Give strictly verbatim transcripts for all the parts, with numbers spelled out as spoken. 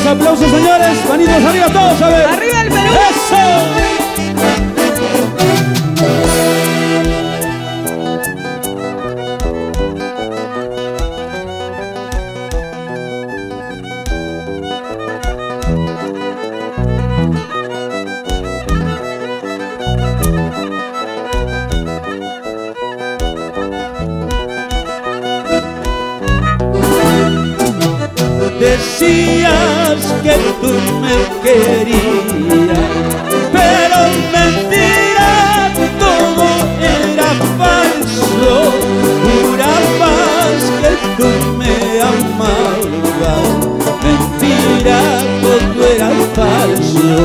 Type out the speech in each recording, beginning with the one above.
aplausos, señores. Manitos arriba todos, a ver. ¡Arriba el Perú! ¡Eso! Decías que tú me querías, pero mentira, todo era falso. Jurabas que tú me amabas, mentira, todo era falso.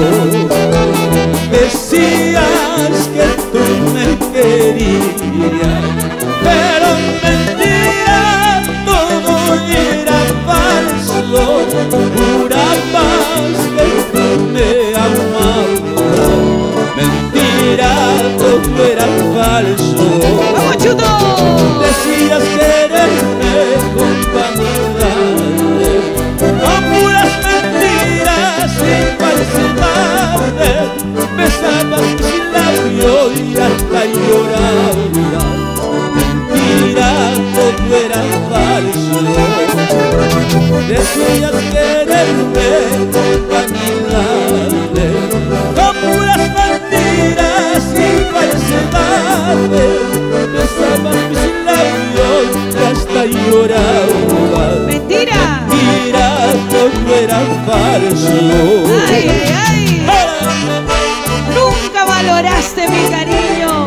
Decías que tú me querías, pero mentira, todo era falso. Jurabas que tú me amabas, mentira, todo era falso. ¡Vamos, Chuto! Decías quererme con vanidades, con puras mentiras y falsedades. Besabas mis labios y hasta llorabas, mentira, todo era falso. Decías quererme con vanidades, con puras mentiras y falsedades. Besabas mis labios y hasta llorabas, ¡Mentira! mentira, todo era falso. ¡Ay, ay, ay! Nunca valoraste mi cariño.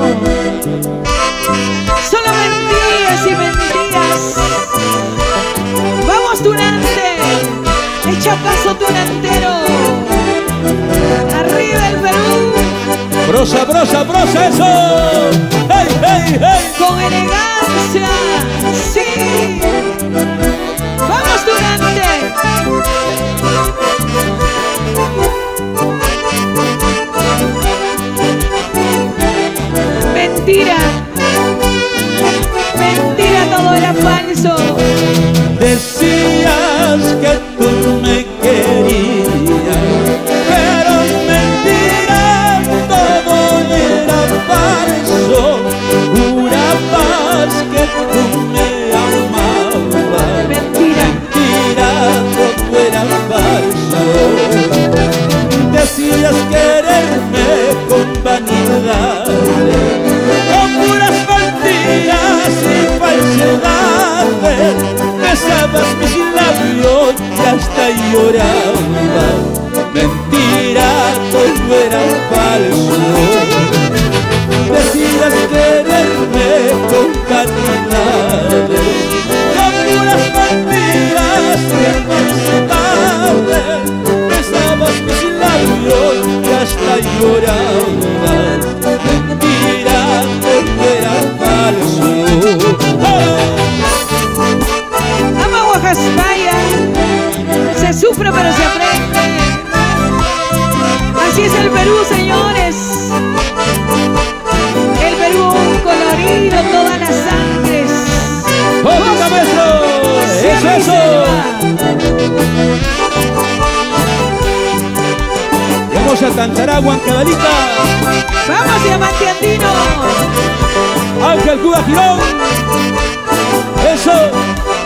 Solo mentías y mentías. ¡Vamos, tunante! ¡Echa paso, tunantero! ¡Arriba el Perú! Brosa, brosa, brosa, eso. ¡Hey, hey, hey! ¡Con elegancia! ¡Sí! ¡Vamos, tunante! ¡Mentira! ¡Mentira, todo era falso! Decías que tú me querías, pero mentira, todo era falso. Jurabas que tú me amabas, ¡Mentira! mentira, todo era falso. Decías quererme con vanidades, con puras mentiras y falsedades. Besabas mis labios y hasta llorabas, mentira, todo era falso. Decías quererme con vanidades, con puras mentiras y falsedades. Besabas mis labios y hasta llorabas, mentira, todo era falso. ¡Ama Guajaspaya! Se sufre pero se aprende. Así es el Perú, señores. El Perú colorido, todas las sangres. ¡Oiga, maestro! ¡Eso, eso! Vamos a cantar a Huancabelica. ¡Vamos, Diamante Andino! Ángel Cuba Girón. Eso.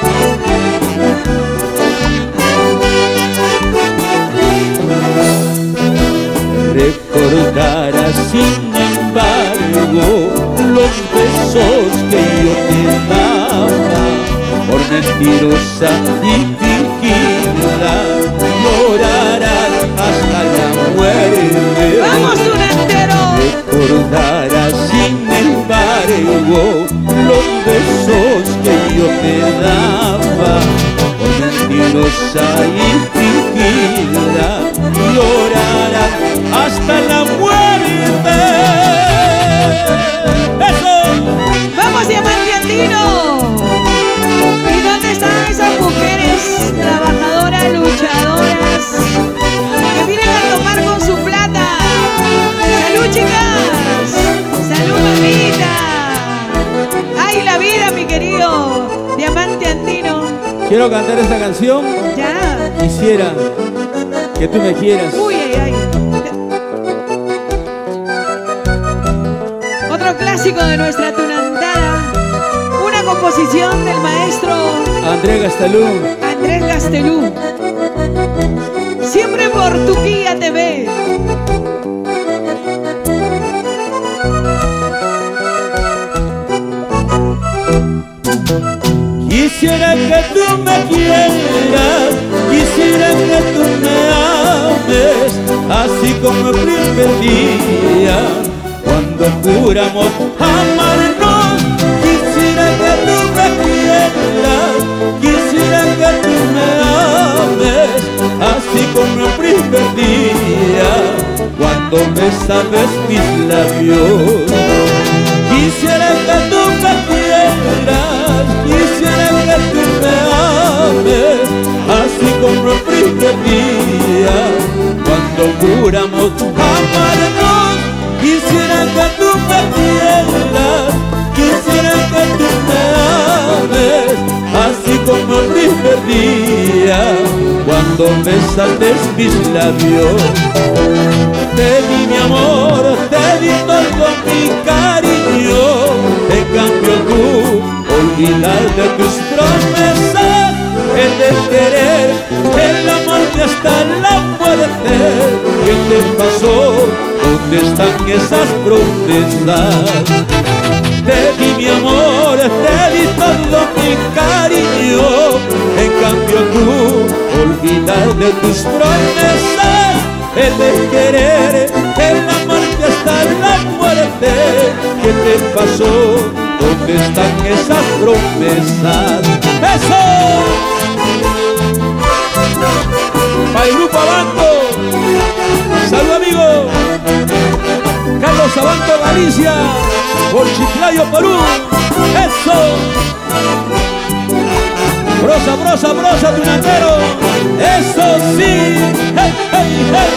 Recordarás sin embargo los besos que yo te daba, por mentirosa y fingida, llorarás hasta la muerte. ¡Vamos, tunantero! Recordarás sin embargo los besos que yo te daba, por mentirosa y fingida, llorarás hasta la muerte. ¡Eso! ¡Vamos, Diamante Andino! ¿Y dónde están esas mujeres trabajadoras, luchadoras, que vienen a tomar con su plata? ¡Salud, chicas! ¡Salud, mamita! ¡Ay, la vida, mi querido Diamante Andino! Quiero cantar esta canción. Ya. Quisiera que tú me quieras. Uy, ay, ay. Otro clásico de nuestra tunantada. Una composición del maestro Andrés Gastelú. Andrés Gastelú. Siempre por Tuquía T V. Quisiera que tú me quieras, quisiera que tú me ames, así como el primer día, cuando juramos amarnos. Quisiera que tú me quieras, quisiera que tú me ames, así como el primer día, cuando besabas mis labios. Quisiera que tú me quieras, quisiera que tú me ames, así como el primer día, cuando juramos amarnos. Quisiera que tú me quieras, quisiera que tú me ames, así como el primer día, cuando besaste mis labios. Te di mi amor, te di todo mi cariño, en cambio tú olvidaste tus promesas, el de querer, el amarte hasta la muerte. ¿Qué te pasó? ¿Dónde están esas promesas? Te di mi amor, te di todo mi cariño, en cambio tú olvidaste tus promesas, el de querer, el amarte hasta la muerte. ¿Qué te pasó? ¿Dónde están esas promesas? ¡Eso! Pailú Abanto. Salud, amigo. Carlos Abanto, Galicia. Por Chiclayo, Perú. Eso. Brosa, brosa, brosa, tunantero. Eso sí. Hey, hey, hey.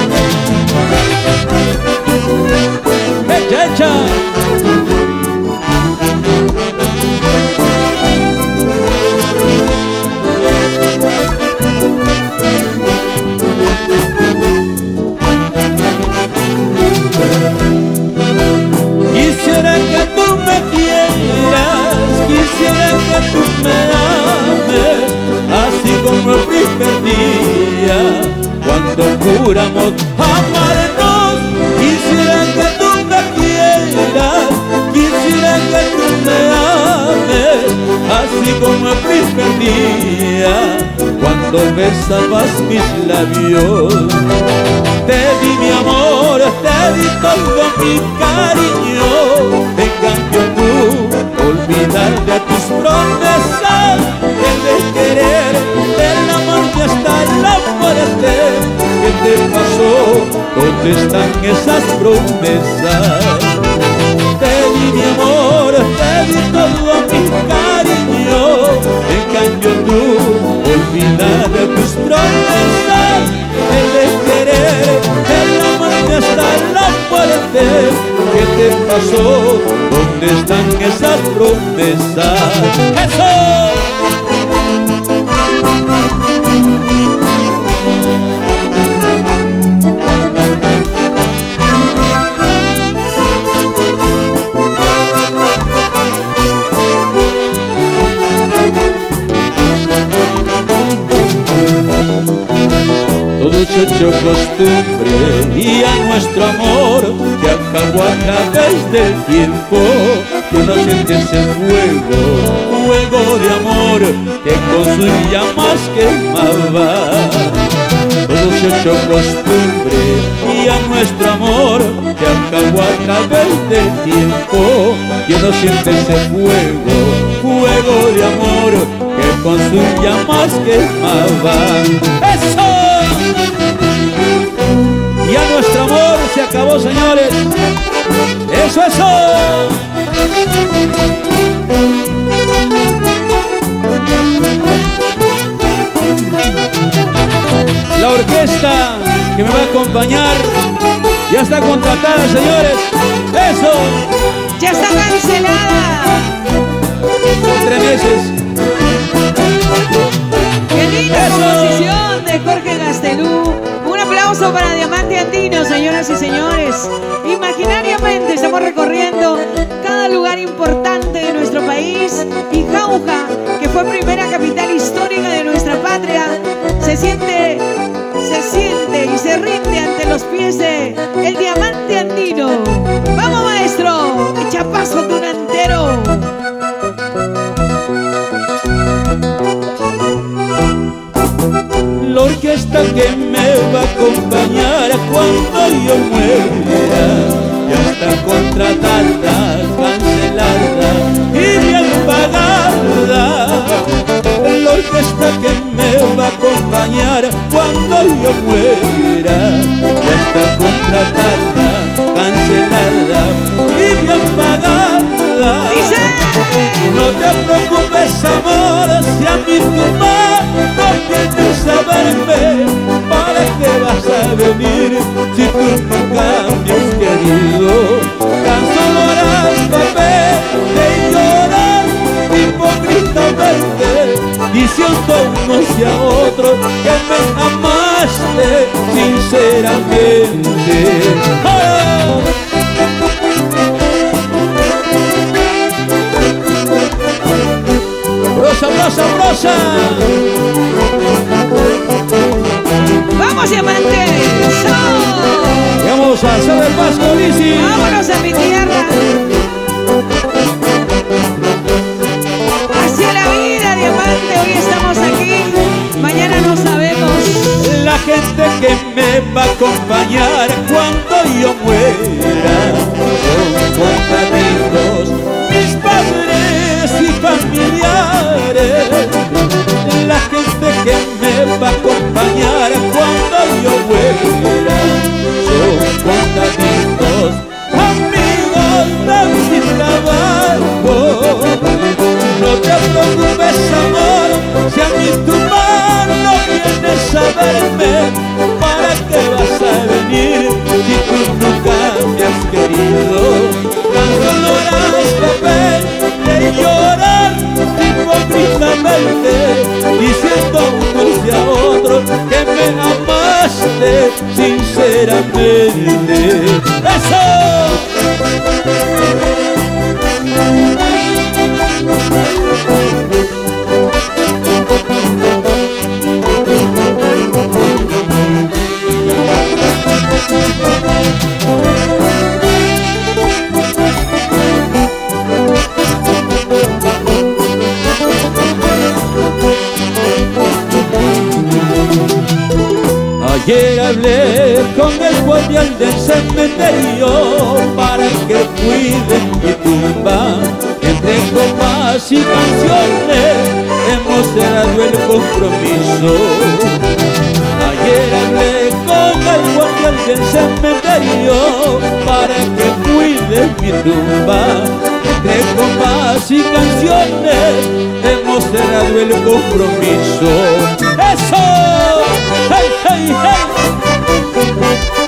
Echa, echa. Quisiera que tú me quieras, quisiera que tú me ames, así como el primer día, cuando juramos amarnos. Quisiera que tú me quieras, quisiera que tú me ames, así como el primer día, cuando besabas mis labios. Te di mi amor, te di todo mi cariño, en cambio tú olvidaste tus promesas, el de querer, el amarte hasta la muerte. ¿Qué te pasó? ¿Dónde están esas promesas? Te di mi amor, te di todo mi cariño, en cambio tú olvidaste tus promesas, el de querer, el amarte hasta la muerte. ¿Qué te pasó? ¿Dónde están esas promesas? ¡Eso! Todo es hecho costumbre y a nuestro amor que acabó a través del tiempo. Tú no sientes ese fuego, fuego de amor que con sus llamas quemaba. Todo es hecho costumbre y a nuestro amor que acabó a través del tiempo. Yo no siento ese fuego, fuego de amor que con sus llamas quemaba. ¡Eso! Ya nuestro amor se acabó, señores. ¡Eso, eso! La orquesta que me va a acompañar ya está contratada, señores. ¡Eso! Ya está cancelada. Son tres meses. Qué linda ¡Eso! composición de Jorge Gastelú. aplauso para Diamante Andino, señoras y señores. Imaginariamente estamos recorriendo cada lugar importante de nuestro país y Jauja, que fue primera capital histórica de nuestra patria, se siente, se siente y se rinde ante los pies de el Diamante Andino. ¡Vamos, maestro! ¡Echa paso tunantero! La orquesta que me va a acompañar cuando yo muera ya está contratada, cancelada y bien pagada. La orquesta que me va a acompañar cuando yo muera ya está contratada, cancelada y bien pagada. No te preocupes, amor, si a mí tu mano no quieres saberme, ¿para qué vas a venir si tú no cambias, querido? Tan solo harás papel de llorar hipócritamente, diciendo unos y a otros que me amaste sinceramente. ¡Oh! ¡Sabrosa, sabrosa! ¡Vamos, Diamante! ¡So! Vamos a hacer el Vasco, Lisi. ¡Vámonos a mi tierra! Hacia la vida, Diamante. Hoy estamos aquí, mañana no sabemos. La gente que me va a acompañar cuando yo muera son contaditos, mis padres y familiares. La gente que me va a acompañar cuando yo muera son contaditos, amigos de mi trabajo. No te preocupes, amor, si a mí tu mano vienes a verme, ¿para qué vas a venir si tú no cambias, querido? Tan solo harás papel de llorar hipócritamente, diciendo unos y a otros que me amaste sinceramente. ¡Eso! Ayer hablé con el guardián del cementerio para que cuide mi tumba. Entre copas y canciones hemos cerrado el compromiso. Ayer hablé con el guardián del cementerio para que cuide mi tumba. Entre copas y canciones hemos cerrado el compromiso. ¡Eso! ¡Hey, hey, hey!